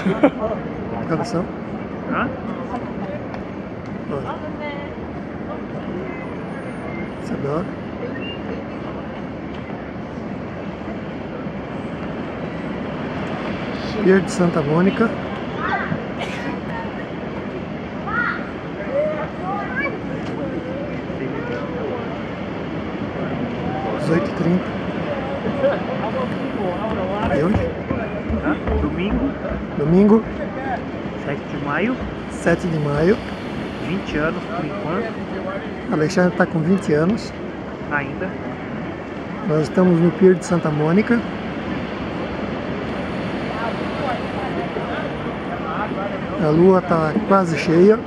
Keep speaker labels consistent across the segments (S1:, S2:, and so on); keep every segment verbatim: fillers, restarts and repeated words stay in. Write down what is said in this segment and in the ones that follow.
S1: Gravação?
S2: Hã?
S1: Olha. Isadora. Pier de Santa Mônica. dezoito e trinta. E onde?
S2: Hã? Domingo,
S1: Domingo,
S2: sete de maio,
S1: sete de maio.
S2: vinte anos por enquanto,
S1: Alexandre está com vinte anos.
S2: ainda.
S1: Nós estamos no Pier de Santa Mônica. A lua está quase cheia.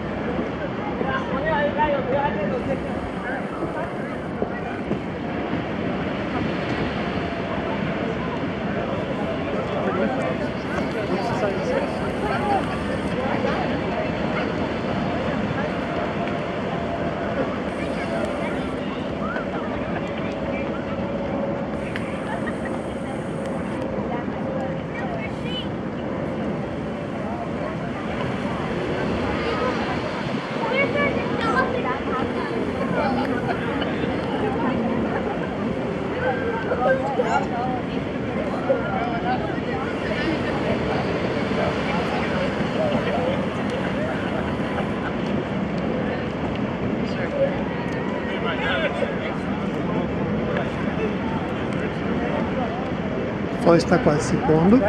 S1: O sol está quase se pondo.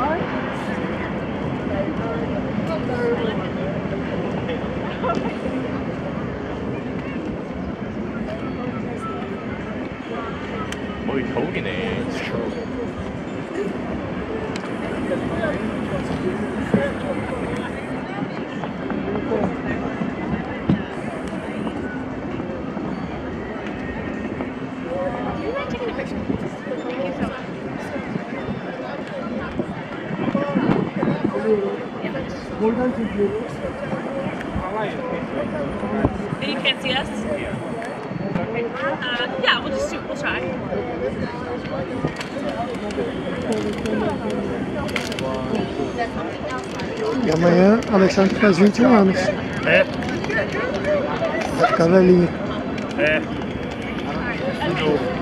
S3: 거의 겨울이네.
S4: You can't see us? Uh, yeah, we'll just do, we'll try.
S1: E amanhã Alexandre faz vinte e um anos.
S2: É,
S1: Vai ficar velhinho.
S2: é. De novo.